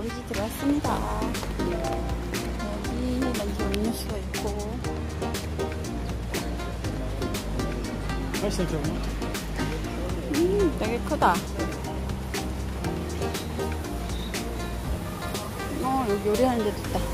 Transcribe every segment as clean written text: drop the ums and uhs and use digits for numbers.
우리 집 들어왔습니다. 여기 이렇게 음료수가 있고. 훨씬 좀. 되게 크다. 여기 요리하는 데도 있다.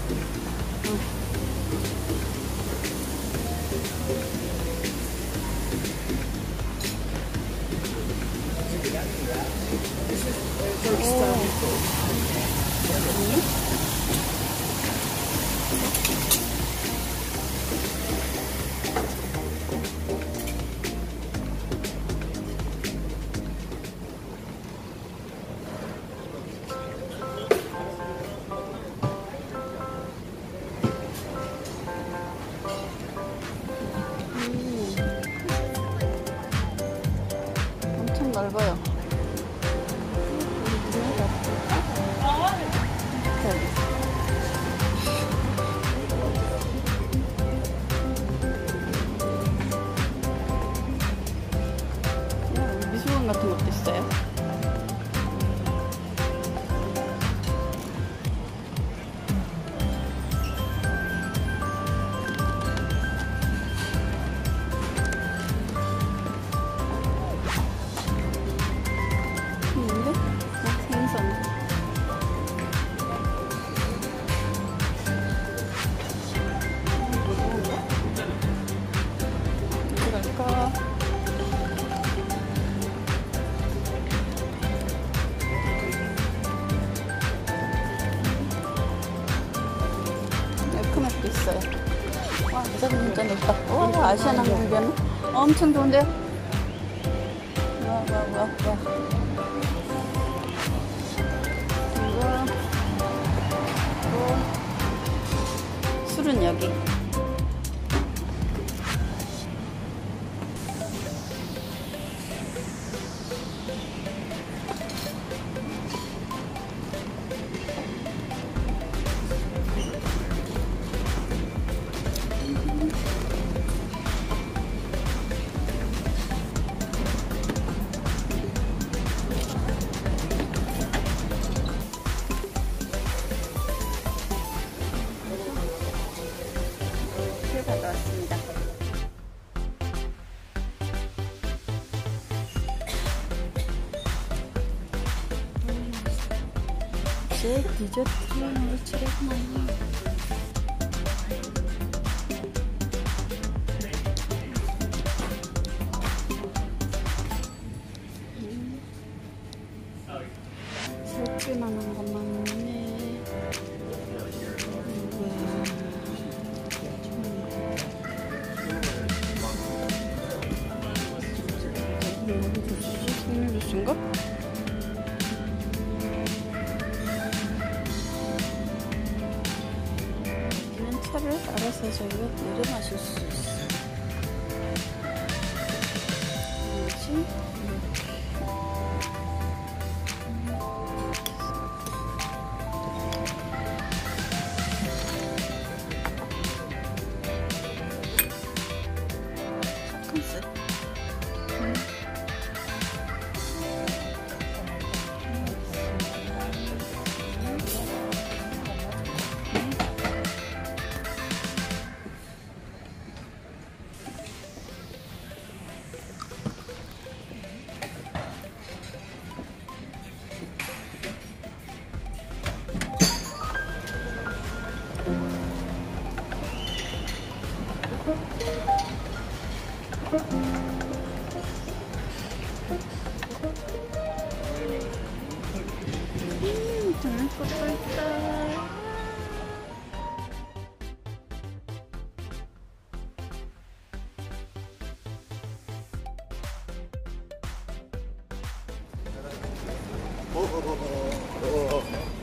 엄청 넓어요. 미술관 같은 것도 있어요. 생선. 어디 갈까? 에크맵도 있어요. 와, 진짜 넓다. 와, 아시아나항공변 엄청 좋은데요? 와. 술은 여기. 갔다 왔습니다. 제 디저트를 칠했구나. 살뜰만한 것만 있네. 생일 주스인가? 그냥 차를 알아서 저희가 내려 마실 수 있어. 뭐지? 컨셉. 재밌을 것도 있다. 오.